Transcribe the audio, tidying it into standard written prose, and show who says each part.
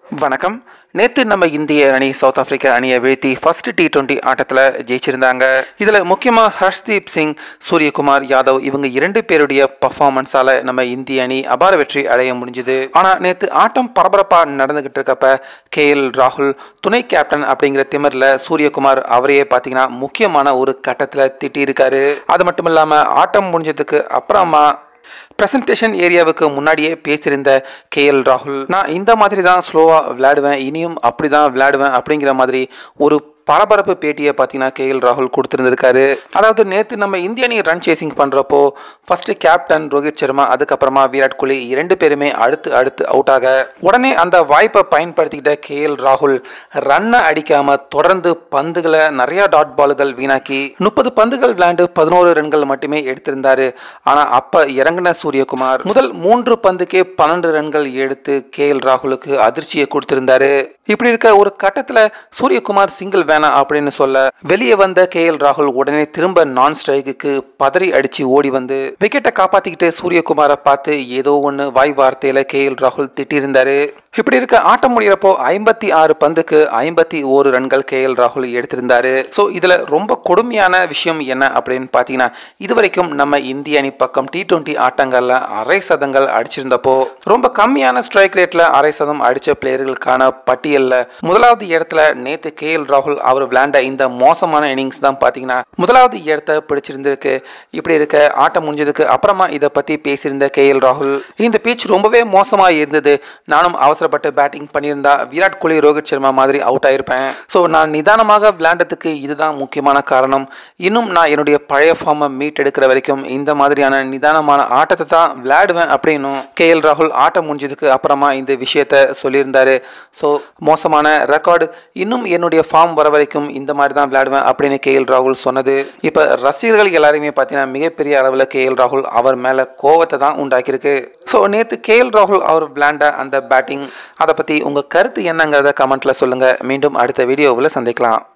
Speaker 1: வணக்கம். நேற்று நம்ம இந்திய அணி சவுத் ஆப்பிரிக்கா அணியை வீழ்த்தி ஃபர்ஸ்ட் T20 ஆட்டத்தில் ஜெயிச்சிருந்தாங்க. இதில் முக்கியமாக ஹர்ஷ்தீப் சிங், சூரியகுமார், யாதவ் இவங்க 2 பேருடைய பர்ஃபார்மன்ஸால் நம்ம இந்திய அணி அபார வெற்றி அடைய முடிஞ்சுது. ஆனால் நேற்று ஆட்டம் பரபரப்பாக நடந்துகிட்டு இருக்கப்ப ராகுல் துணை கேப்டன் அப்படிங்கிற திமிரில் சூரியகுமார் அவரையே பார்த்தீங்கன்னா முக்கியமான ஒரு கட்டத்தில் திட்டியிருக்காரு. அது மட்டும் இல்லாமல் ஆட்டம் முடிஞ்சதுக்கு அப்புறமா பிரசன்டேஷன் ஏரியாவுக்கு முன்னாடியே பேசியிருந்த ராகுல், நான் இந்த மாதிரி தான் ஸ்லோவாக விளையாடுவேன், இனியும் அப்படி தான் விளையாடுவேன் அப்படிங்கிற மாதிரி ஒரு பரபரப்பு பேட்டியை பார்த்தீங்கன்னா ராகுல் கொடுத்துருந்துருக்காரு. அதாவது நேற்று நம்ம இந்திய அணி ரன் சேசிங் பண்ணுறப்போ ஃபர்ஸ்ட்டு கேப்டன் ரோஹித் சர்மா, அதுக்கப்புறமா விராட் கோலி 2 பேருமே அடுத்து அவுட் ஆக உடனே அந்த வாய்ப்பை பயன்படுத்திக்கிட்ட ராகுல் ரன்னை அடிக்காமல் தொடர்ந்து பந்துகளை நிறையா டாட் பால்கள் வீணாக்கி 30 பந்துகள் விளையாண்டு 11 ரன்கள் மட்டுமே எடுத்திருந்தாரு. ஆனால் அப்போ இறங்கின சூரியகுமார் முதல் 3 பந்துக்கே 12 ரன்கள் எடுத்து ராகுலுக்கு அதிர்ச்சியை கொடுத்திருந்தாரு. இப்படி இருக்க ஒரு கட்டத்தில் சூரியகுமார் சிங்கிள் வேணாம் அப்படின்னு சொல்ல வெளியே வந்த ராகுல் உடனே திரும்ப நான் ஸ்ட்ரைக்கு பதறி அடிச்சு ஓடி வந்து விக்கெட்டை காப்பாத்திக்கிட்டு சூரியகுமாரை பார்த்து ஏதோ ஒன்று வாய் வார்த்தையில ராகுல் திட்டியிருந்தாரு. இப்படி இருக்க ஆட்டம் முடிகிறப்போ 56 பந்துக்கு 51 ரன்கள் ராகுல் எடுத்திருந்தாரு. ஸோ இதில் ரொம்ப கொடுமையான விஷயம் என்ன அப்படின்னு பார்த்தீங்கன்னா, இதுவரைக்கும் நம்ம இந்திய அணி பக்கம் T20 ஆட்டங்களில் அரை சதங்கள் அடிச்சிருந்தப்போ ரொம்ப கம்மியான ஸ்ட்ரைக் ரேட்டில் அரை சதம் அடித்த பிளேயர்களுக்கான பட்டியலில் முதலாவது இடத்துல நேற்று ராகுல் அவர் விளையாண்ட இந்த மோசமான இன்னிங்ஸ் தான் பார்த்தீங்கன்னா முதலாவது இடத்த பிடிச்சிருந்திருக்கு. இப்படி இருக்க ஆட்டம் முடிஞ்சதுக்கு அப்புறமா இதை பற்றி பேசியிருந்த ராகுல், இந்த பீச் ரொம்பவே மோசமாக இருந்தது, நானும் அவசரப்பட்டு பேட்டிங் பண்ணியிருந்தா விராட் கோலி, ரோஹித் சர்மா மாதிரி அவுட் ஆயிருப்பேன். ஸோ நான் நிதானமாக விளையாண்டதுக்கு இதுதான் முக்கியமான காரணம். இன்னும் நான் என்னுடைய பழைய ஃபார்மை மீட் எடுக்கிற வரைக்கும் இந்த மாதிரியான நிதானமான ஆட்டத்தை தான் விளையாடுவேன் அப்படின்னும் ராகுல் ஆட்டம் முடிஞ்சதுக்கு அப்புறமா இந்த விஷயத்த சொல்லியிருந்தாரு. ஸோ மோசமான ரெக்கார்டு, இன்னும் என்னுடைய ஃபார்ம் வர வரைக்கும் இந்த மாதிரி தான் விளையாடுவேன் அப்படின்னு ராகுல் சொன்னது இப்போ ரசிகர்கள் எல்லாருமே பார்த்தீங்கன்னா மிகப்பெரிய அளவில் ராகுல் அவர் மேலே கோவத்தை தான் உண்டாக்கியிருக்கு. ஸோ நேற்று ராகுல் அவர் விளையாண்ட அந்த பேட்டிங், அதை பற்றி உங்கள் கருத்து என்னங்கிறத கமெண்ட்டில் சொல்லுங்கள். மீண்டும் அடுத்த வீடியோவில் சந்திக்கலாம்.